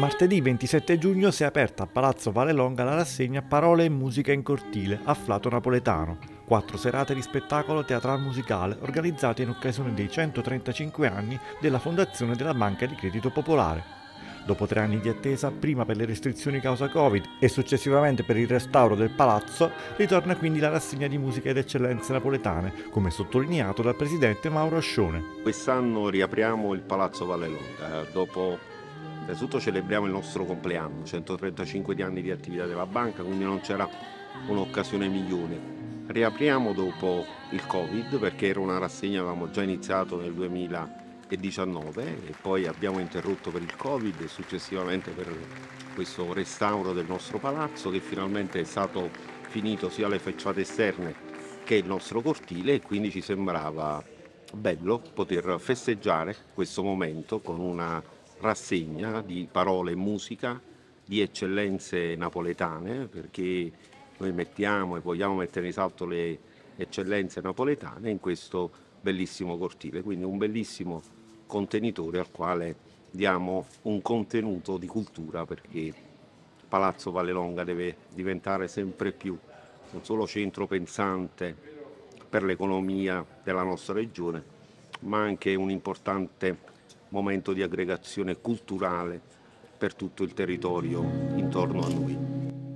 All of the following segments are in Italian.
Martedì 27 giugno si è aperta a Palazzo Vallelonga la rassegna Parole e musica in cortile, afflato napoletano. 4 serate di spettacolo teatral-musicale organizzate in occasione dei 135 anni della fondazione della Banca di Credito Popolare. Dopo 3 anni di attesa, prima per le restrizioni causa Covid e successivamente per il restauro del palazzo, ritorna quindi la rassegna di musica ed eccellenze napoletane, come sottolineato dal presidente Mauro Ascione. Quest'anno riapriamo il Palazzo Vallelonga, innanzitutto celebriamo il nostro compleanno, 135 anni di attività della banca, quindi non c'era un'occasione migliore. Riapriamo dopo il Covid perché era una rassegna che avevamo già iniziato nel 2019 e poi abbiamo interrotto per il Covid e successivamente per questo restauro del nostro palazzo che finalmente è stato finito sia le facciate esterne che il nostro cortile e quindi ci sembrava bello poter festeggiare questo momento con una rassegna di parole e musica di eccellenze napoletane perché noi mettiamo e vogliamo mettere in salto le eccellenze napoletane in questo bellissimo cortile, quindi un bellissimo contenitore al quale diamo un contenuto di cultura perché Palazzo Vallelonga deve diventare sempre più non solo centro pensante per l'economia della nostra regione, ma anche un importante momento di aggregazione culturale per tutto il territorio intorno a noi.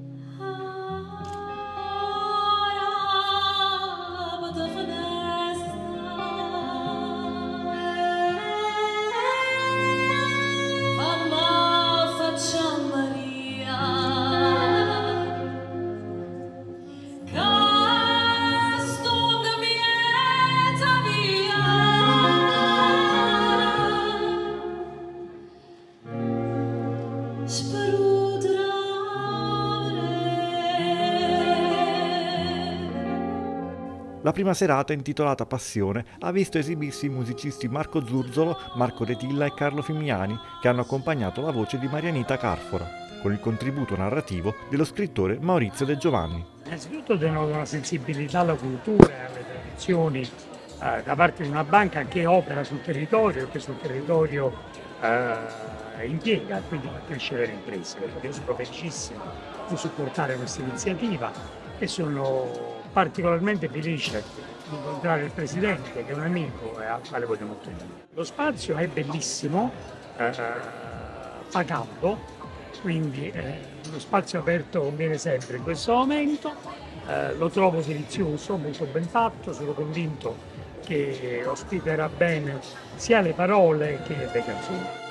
La prima serata, intitolata Passione, ha visto esibirsi i musicisti Marco Zurzolo, Marco Retilla e Carlo Fimiani, che hanno accompagnato la voce di Marianita Carfora, con il contributo narrativo dello scrittore Maurizio De Giovanni. Innanzitutto denota una sensibilità alla cultura e alle tradizioni da parte di una banca che opera sul territorio e che sul territorio impiega, quindi fa crescere le imprese. Io sono felicissimo di supportare questa iniziativa e sono particolarmente felice di incontrare il Presidente, che è un amico e al quale voglio molto bene. Lo spazio è bellissimo, fa caldo, quindi lo spazio aperto conviene sempre in questo momento, lo trovo delizioso, molto ben fatto, sono convinto che ospiterà bene sia le parole che le canzoni.